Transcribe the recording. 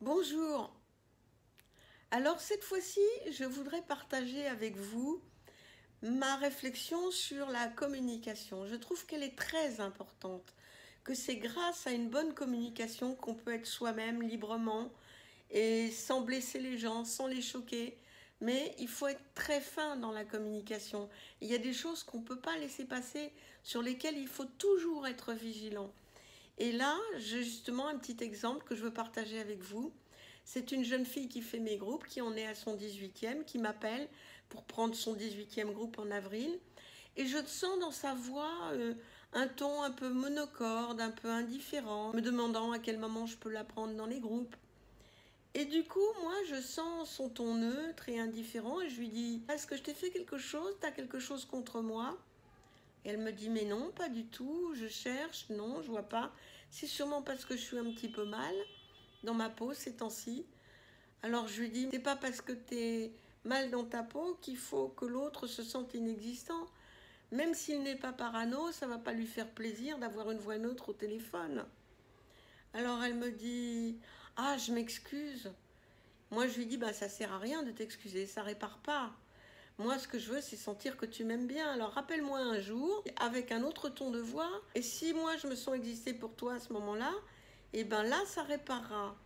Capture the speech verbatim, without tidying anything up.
Bonjour. Alors cette fois-ci, je voudrais partager avec vous ma réflexion sur la communication. Je trouve qu'elle est très importante, que c'est grâce à une bonne communication qu'on peut être soi-même librement et sans blesser les gens, sans les choquer. Mais il faut être très fin dans la communication. Il y a des choses qu'on ne peut pas laisser passer, sur lesquelles il faut toujours être vigilant. Et là, j'ai justement un petit exemple que je veux partager avec vous. C'est une jeune fille qui fait mes groupes, qui en est à son dix-huitième, qui m'appelle pour prendre son dix-huitième groupe en avril. Et je sens dans sa voix euh, un ton un peu monocorde, un peu indifférent, me demandant à quel moment je peux la prendre dans les groupes. Et du coup, moi, je sens son ton neutre et indifférent et je lui dis: est-ce que je t'ai fait quelque chose? T'as quelque chose contre moi? Et elle me dit: mais non, pas du tout, je cherche, non, je vois pas. C'est sûrement parce que je suis un petit peu mal dans ma peau ces temps-ci. Alors je lui dis: c'est pas parce que t'es mal dans ta peau qu'il faut que l'autre se sente inexistant. Même s'il n'est pas parano, ça va pas lui faire plaisir d'avoir une voix neutre au téléphone. Alors elle me dit: ah, je m'excuse. Moi je lui dis: bah ça sert à rien de t'excuser, ça répare pas. Moi, ce que je veux, c'est sentir que tu m'aimes bien. Alors, rappelle-moi un jour, avec un autre ton de voix. Et si moi, je me sens exister pour toi à ce moment-là, et ben là, ça réparera.